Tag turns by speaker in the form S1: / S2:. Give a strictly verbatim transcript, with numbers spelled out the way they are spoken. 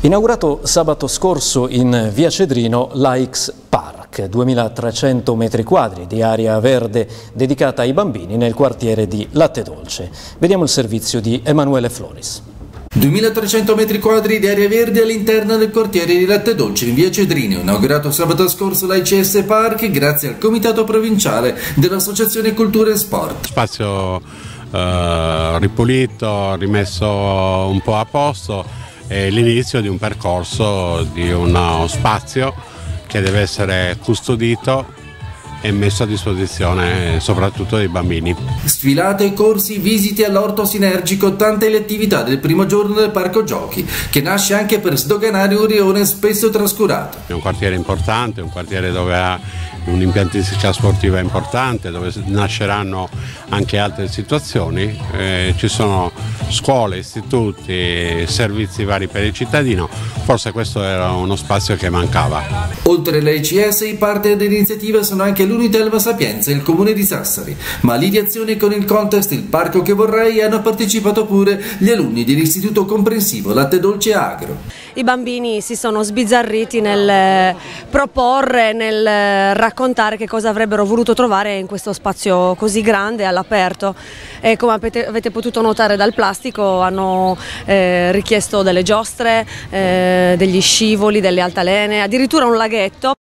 S1: Inaugurato sabato scorso in via Cedrino l'A X Park, duemilatrecento metri quadri di area verde dedicata ai bambini nel quartiere di Lattedolce. Vediamo il servizio di Emanuele Floris.
S2: duemilatrecento metri quadri di area verde all'interno del quartiere di Lattedolce in via Cedrino, inaugurato sabato scorso l'A C S Park grazie al Comitato Provinciale dell'Associazione Cultura e Sport.
S3: Spazio eh, ripulito, rimesso un po' a posto, è l'inizio di un percorso, di uno spazio che deve essere custodito e messo a disposizione soprattutto dei bambini.
S2: Sfilate, corsi, visite all'orto sinergico, tante le attività del primo giorno del parco giochi, che nasce anche per sdoganare un rione spesso trascurato.
S3: È un quartiere importante, un quartiere dove ha un'impiantistica sportiva importante, dove nasceranno anche altre situazioni, eh, ci sono scuole, istituti, servizi vari per il cittadino, forse questo era uno spazio che mancava.
S2: Oltre all'A C S, i partner dell'iniziativa sono anche l'Unitelma Sapienza e il Comune di Sassari, ma all'ideazione con il contest Il Parco che vorrei hanno partecipato pure gli alunni dell'Istituto Comprensivo Lattedolce Agro.
S4: I bambini si sono sbizzarriti nel proporre, nel raccontare che cosa avrebbero voluto trovare in questo spazio così grande all'aperto, e come avete potuto notare dal plastico hanno eh, richiesto delle giostre, eh, degli scivoli, delle altalene, addirittura un laghetto.